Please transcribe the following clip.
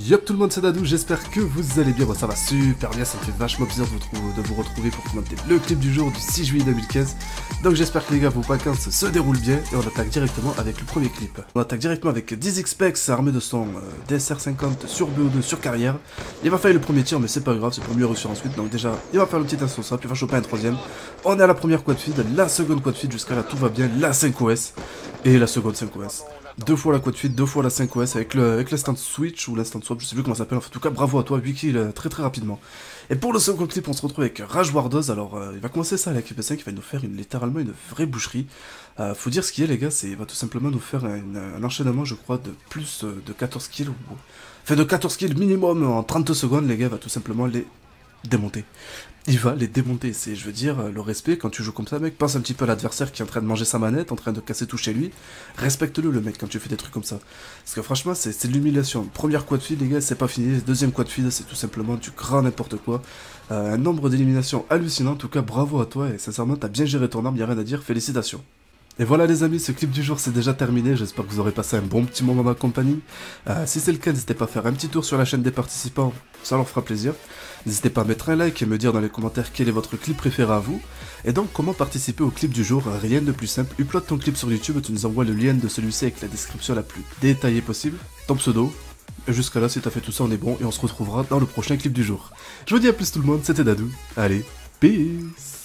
Yop tout le monde, c'est Dadou, j'espère que vous allez bien. Moi ça va super bien, ça me fait vachement plaisir de vous retrouver pour commenter le clip du jour du 6 juillet 2015. Donc j'espère que les gars, vos vacances se déroulent bien et on attaque directement avec le premier clip. On attaque directement avec 10xpex armé de son DSR50 sur BO2 sur carrière. Il va faire le premier tir mais c'est pas grave, c'est pour mieux réussir ensuite. Donc déjà, il va faire le petit instant simple, il va choper un troisième. On est à la première quad feed, la seconde quad feed jusqu'à là tout va bien, la 5OS et la seconde 5OS. Deux fois la quad feed, deux fois la 5OS avec l'instant switch ou l'instant swap, je sais plus comment ça s'appelle. En tout cas, bravo à toi, 8 kills très rapidement. Et pour le second clip, on se retrouve avec Rage Wardos. Alors, il va commencer ça à l'équipe 5, il va nous faire littéralement une vraie boucherie. Faut dire ce qu'il y a, les gars, il va tout simplement nous faire un enchaînement, je crois, de plus de 14 kills. Enfin, de 14 kills minimum en 30 secondes, les gars, va tout simplement les démonter. Il va les démonter, je veux dire, le respect, quand tu joues comme ça, mec, pense un petit peu à l'adversaire qui est en train de manger sa manette, en train de casser tout chez lui, respecte-le, le mec, quand tu fais des trucs comme ça. Parce que franchement, c'est de l'humiliation. Première quad feed, les gars, c'est pas fini, deuxième quad feed, c'est tout simplement du grand n'importe quoi. Un nombre d'éliminations hallucinant, en tout cas, bravo à toi, et sincèrement, t'as bien géré ton arme, y'a rien à dire, félicitations. Et voilà les amis, ce clip du jour c'est déjà terminé, j'espère que vous aurez passé un bon petit moment en ma compagnie. Si c'est le cas, n'hésitez pas à faire un petit tour sur la chaîne des participants, ça leur fera plaisir. N'hésitez pas à mettre un like et me dire dans les commentaires quel est votre clip préféré à vous. Et donc comment participer au clip du jour, rien de plus simple, upload ton clip sur YouTube, tu nous envoies le lien de celui-ci avec la description la plus détaillée possible, ton pseudo. Et jusqu'à là, si t'as fait tout ça, on est bon et on se retrouvera dans le prochain clip du jour. Je vous dis à plus tout le monde, c'était Dadou, allez, peace.